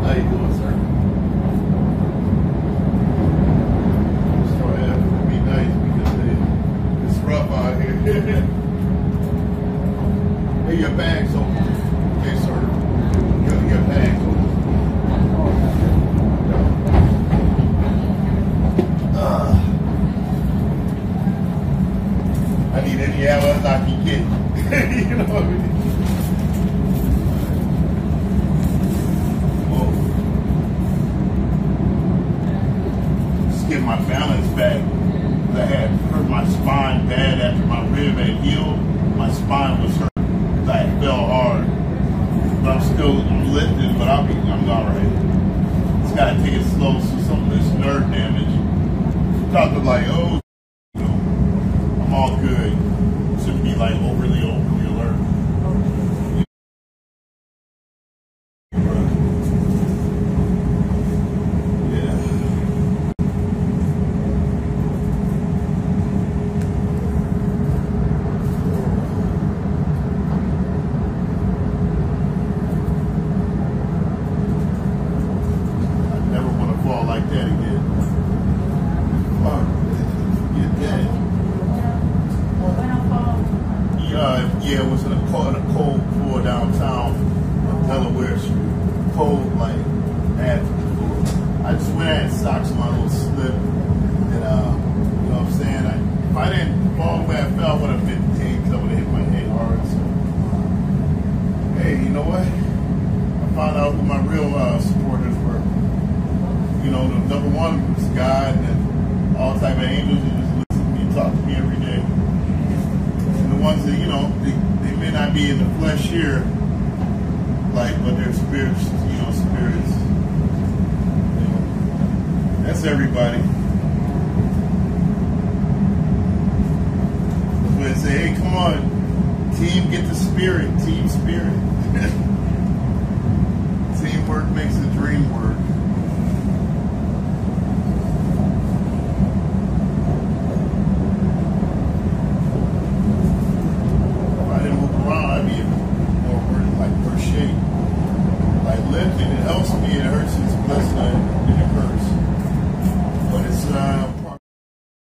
How you doing, sir? Just try to be nice because it's rough out here. Hey, your bag's open. Okay, sir. Your bag's open. I need any hour I can get. You know what I mean? Get my balance back. I had hurt my spine bad after my rib had healed. My spine was hurt. I fell hard. But I'm lifting, but I'm all right. Just gotta take it slow. So some of this nerve damage. Doctor like, oh, you know, I'm all good. Shouldn't be like overly alert. Like that again. Get that. Yeah, it was in a cold floor downtown on Delaware Street. Cold, like, bad. I just went out in socks on my little slip. And, you know what I'm saying? If I didn't fall the way I fell, I would have been dead because I would have hit my head hard. So, hey, you know what? I found out who my real supporters were. You know, the number one is God and all type of angels who just listen to me and talk to me every day. And the ones that, you know, they may not be in the flesh here, like, but they're spirits, you know, spirits. You know, that's everybody. That's why they say, hey, come on, team, get the spirit, team spirit. Teamwork makes the dream work. Shape. Like lifting, it helps me, it hurts, it's blessing.